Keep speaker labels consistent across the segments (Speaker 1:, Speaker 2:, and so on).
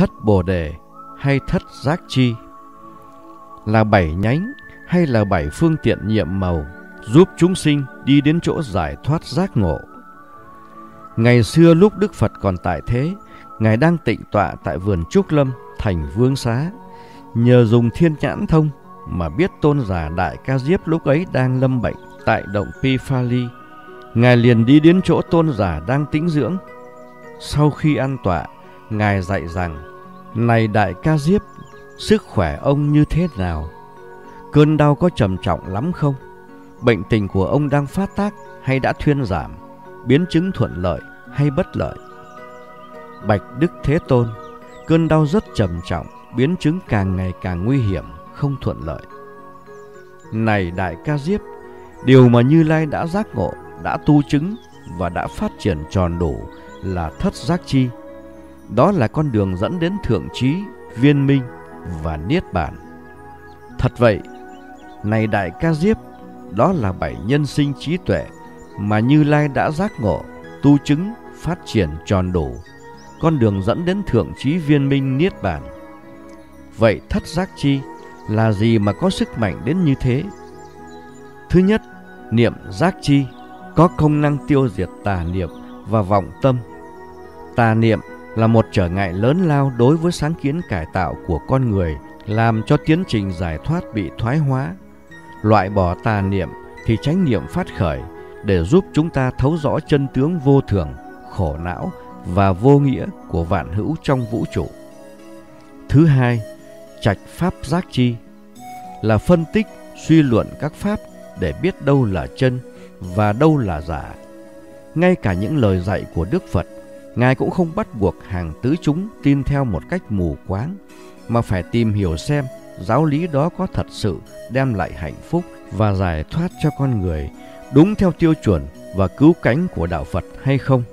Speaker 1: Thất Bồ Đề hay thất giác chi là 7 nhánh hay là 7 phương tiện nhiệm màu giúp chúng sinh đi đến chỗ giải thoát giác ngộ. Ngày xưa lúc Đức Phật còn tại thế, Ngài đang tịnh tọa tại vườn Trúc Lâm, thành Vương Xá. Nhờ dùng thiên nhãn thông mà biết tôn giả Đại Ca Diếp lúc ấy đang lâm bệnh tại động Pi Pha Li. Ngài liền đi đến chỗ tôn giả đang tĩnh dưỡng. Sau khi an tọa, Ngài dạy rằng: Này Đại Ca Diếp, sức khỏe ông như thế nào? Cơn đau có trầm trọng lắm không? Bệnh tình của ông đang phát tác hay đã thuyên giảm? Biến chứng thuận lợi hay bất lợi? Bạch Đức Thế Tôn, cơn đau rất trầm trọng, biến chứng càng ngày càng nguy hiểm, không thuận lợi. Này Đại Ca Diếp, điều mà Như Lai đã giác ngộ, đã tu chứng và đã phát triển tròn đủ là thất giác chi. Đó là con đường dẫn đến thượng trí, viên minh và niết bàn. Thật vậy, này Đại Ca Diếp, đó là 7 nhân sinh trí tuệ mà Như Lai đã giác ngộ, tu chứng, phát triển tròn đủ, con đường dẫn đến thượng trí, viên minh, niết bàn. Vậy thất giác chi là gì mà có sức mạnh đến như thế? Thứ nhất, niệm giác chi có công năng tiêu diệt tà niệm và vọng tâm. Tà niệm là một trở ngại lớn lao đối với sáng kiến cải tạo của con người, làm cho tiến trình giải thoát bị thoái hóa. Loại bỏ tà niệm thì chánh niệm phát khởi để giúp chúng ta thấu rõ chân tướng vô thường, khổ não và vô nghĩa của vạn hữu trong vũ trụ. Thứ hai, trạch pháp giác chi là phân tích, suy luận các pháp để biết đâu là chân và đâu là giả. Ngay cả những lời dạy của Đức Phật, Ngài cũng không bắt buộc hàng tứ chúng tin theo một cách mù quáng, mà phải tìm hiểu xem giáo lý đó có thật sự đem lại hạnh phúc và giải thoát cho con người đúng theo tiêu chuẩn và cứu cánh của đạo Phật hay không.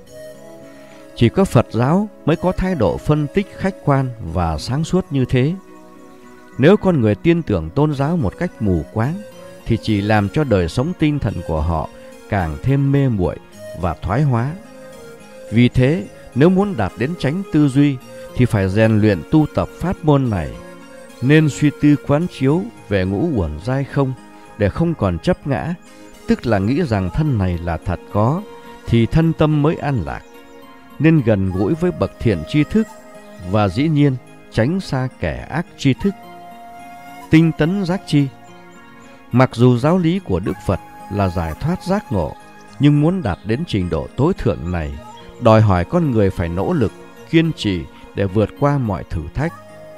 Speaker 1: Chỉ có Phật giáo mới có thái độ phân tích khách quan và sáng suốt như thế. Nếu con người tin tưởng tôn giáo một cách mù quáng thì chỉ làm cho đời sống tinh thần của họ càng thêm mê muội và thoái hóa. Vì thế, nếu muốn đạt đến chánh tư duy thì phải rèn luyện tu tập pháp môn này. Nên suy tư quán chiếu về ngũ uẩn giai không để không còn chấp ngã, tức là nghĩ rằng thân này là thật có, thì thân tâm mới an lạc. Nên gần gũi với bậc thiện tri thức và dĩ nhiên tránh xa kẻ ác tri thức. Tinh tấn giác chi. Mặc dù giáo lý của Đức Phật là giải thoát giác ngộ, nhưng muốn đạt đến trình độ tối thượng này, đòi hỏi con người phải nỗ lực, kiên trì để vượt qua mọi thử thách.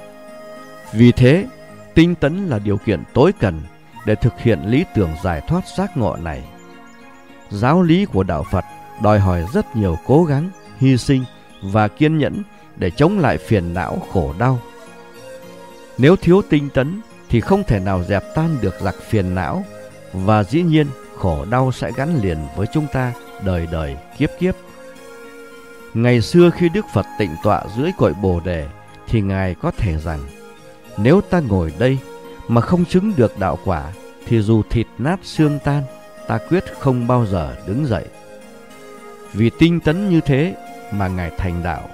Speaker 1: Vì thế, tinh tấn là điều kiện tối cần để thực hiện lý tưởng giải thoát giác ngộ này. Giáo lý của đạo Phật đòi hỏi rất nhiều cố gắng, hy sinh và kiên nhẫn để chống lại phiền não khổ đau. Nếu thiếu tinh tấn thì không thể nào dẹp tan được giặc phiền não, và dĩ nhiên khổ đau sẽ gắn liền với chúng ta đời đời kiếp kiếp. Ngày xưa khi Đức Phật tịnh tọa dưới cội Bồ Đề thì Ngài có thể rằng: nếu ta ngồi đây mà không chứng được đạo quả thì dù thịt nát xương tan, ta quyết không bao giờ đứng dậy. Vì tinh tấn như thế mà Ngài thành đạo.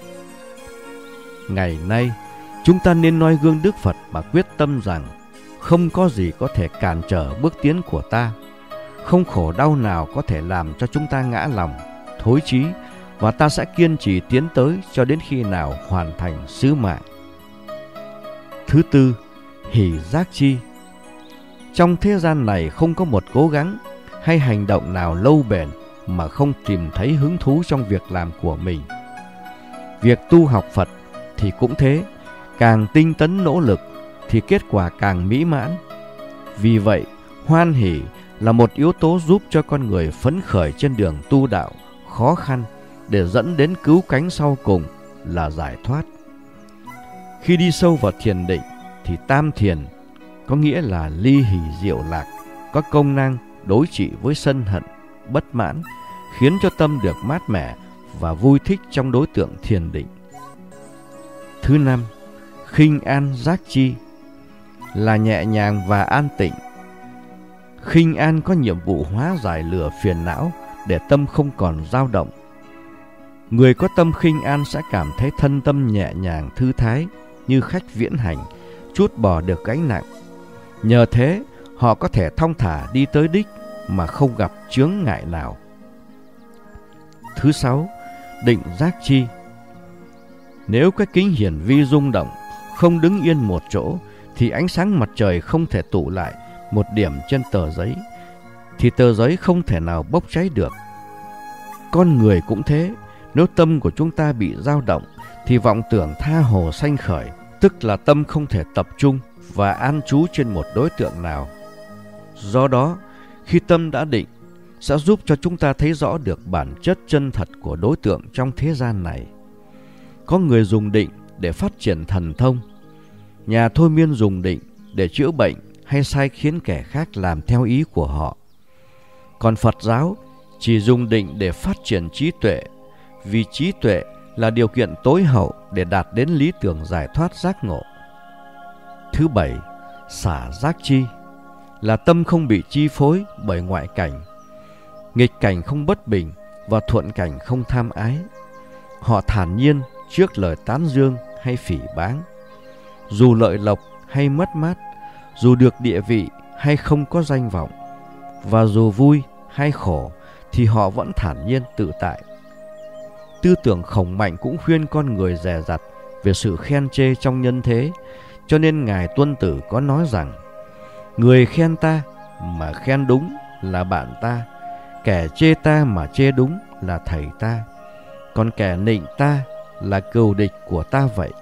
Speaker 1: Ngày nay, chúng ta nên noi gương Đức Phật mà quyết tâm rằng không có gì có thể cản trở bước tiến của ta, không khổ đau nào có thể làm cho chúng ta ngã lòng, thối chí, và ta sẽ kiên trì tiến tới cho đến khi nào hoàn thành sứ mạng. Thứ tư, hỷ giác chi. Trong thế gian này không có một cố gắng hay hành động nào lâu bền mà không tìm thấy hứng thú trong việc làm của mình. Việc tu học Phật thì cũng thế, càng tinh tấn nỗ lực thì kết quả càng mỹ mãn. Vì vậy, hoan hỷ là một yếu tố giúp cho con người phấn khởi trên đường tu đạo khó khăn để dẫn đến cứu cánh sau cùng là giải thoát. Khi đi sâu vào thiền định thì tam thiền, có nghĩa là ly hỷ diệu lạc, có công năng đối trị với sân hận, bất mãn, khiến cho tâm được mát mẻ và vui thích trong đối tượng thiền định. Thứ năm, khinh an giác chi là nhẹ nhàng và an tịnh. Khinh an có nhiệm vụ hóa giải lửa phiền não để tâm không còn dao động. Người có tâm khinh an sẽ cảm thấy thân tâm nhẹ nhàng thư thái, như khách viễn hành, trút bỏ được gánh nặng. Nhờ thế, họ có thể thong thả đi tới đích mà không gặp chướng ngại nào. Thứ 6, định giác chi. Nếu cái kính hiển vi rung động, không đứng yên một chỗ, thì ánh sáng mặt trời không thể tụ lại một điểm trên tờ giấy, thì tờ giấy không thể nào bốc cháy được. Con người cũng thế, nếu tâm của chúng ta bị dao động, thì vọng tưởng tha hồ sanh khởi, tức là tâm không thể tập trung và an trú trên một đối tượng nào. Do đó, khi tâm đã định, sẽ giúp cho chúng ta thấy rõ được bản chất chân thật của đối tượng trong thế gian này. Có người dùng định để phát triển thần thông, nhà thôi miên dùng định để chữa bệnh hay sai khiến kẻ khác làm theo ý của họ. Còn Phật giáo chỉ dùng định để phát triển trí tuệ, vì trí tuệ là điều kiện tối hậu để đạt đến lý tưởng giải thoát giác ngộ. Thứ 7, xả giác chi, là tâm không bị chi phối bởi ngoại cảnh. Nghịch cảnh không bất bình và thuận cảnh không tham ái. Họ thản nhiên trước lời tán dương hay phỉ báng. Dù lợi lộc hay mất mát, dù được địa vị hay không có danh vọng, và dù vui hay khổ, thì họ vẫn thản nhiên tự tại. Tư tưởng Khổng Mạnh cũng khuyên con người dè dặt về sự khen chê trong nhân thế, cho nên Ngài Tuân Tử có nói rằng: người khen ta mà khen đúng là bạn ta, kẻ chê ta mà chê đúng là thầy ta, còn kẻ nịnh ta là cừu địch của ta vậy.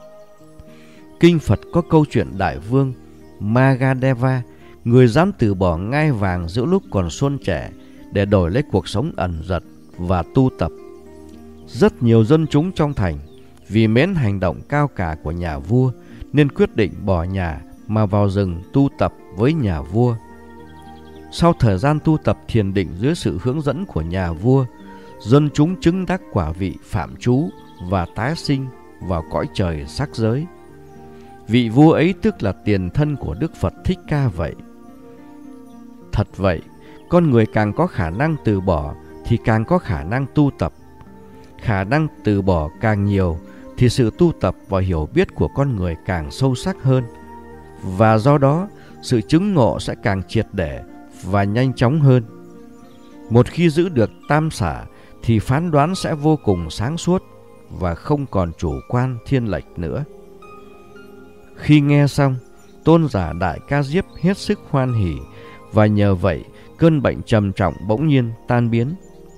Speaker 1: Kinh Phật có câu chuyện đại vương Magadeva, người dám từ bỏ ngai vàng giữa lúc còn xuân trẻ để đổi lấy cuộc sống ẩn dật và tu tập. Rất nhiều dân chúng trong thành vì mến hành động cao cả của nhà vua nên quyết định bỏ nhà mà vào rừng tu tập với nhà vua. Sau thời gian tu tập thiền định dưới sự hướng dẫn của nhà vua, dân chúng chứng đắc quả vị phạm trú và tái sinh vào cõi trời sắc giới. Vị vua ấy tức là tiền thân của Đức Phật Thích Ca vậy. Thật vậy, con người càng có khả năng từ bỏ thì càng có khả năng tu tập. Khả năng từ bỏ càng nhiều thì sự tu tập và hiểu biết của con người càng sâu sắc hơn. Và do đó, sự chứng ngộ sẽ càng triệt để và nhanh chóng hơn. Một khi giữ được tam xả thì phán đoán sẽ vô cùng sáng suốt và không còn chủ quan thiên lệch nữa. Khi nghe xong, tôn giả Đại Ca Diếp hết sức hoan hỉ, và nhờ vậy cơn bệnh trầm trọng bỗng nhiên tan biến.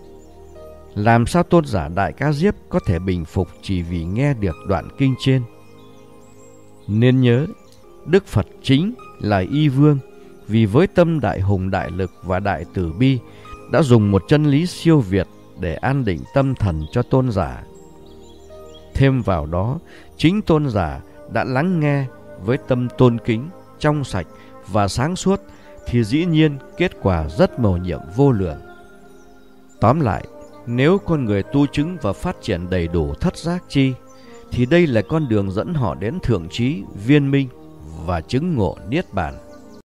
Speaker 1: Làm sao tôn giả Đại Ca Diếp có thể bình phục chỉ vì nghe được đoạn kinh trên? Nên nhớ, Đức Phật chính là y vương, vì với tâm đại hùng đại lực và đại từ bi đã dùng một chân lý siêu việt để an định tâm thần cho tôn giả. Thêm vào đó, chính tôn giả đã lắng nghe với tâm tôn kính, trong sạch và sáng suốt, thì dĩ nhiên kết quả rất mầu nhiệm vô lượng. Tóm lại, nếu con người tu chứng và phát triển đầy đủ thất giác chi, thì đây là con đường dẫn họ đến thượng trí, viên minh và chứng ngộ niết bàn.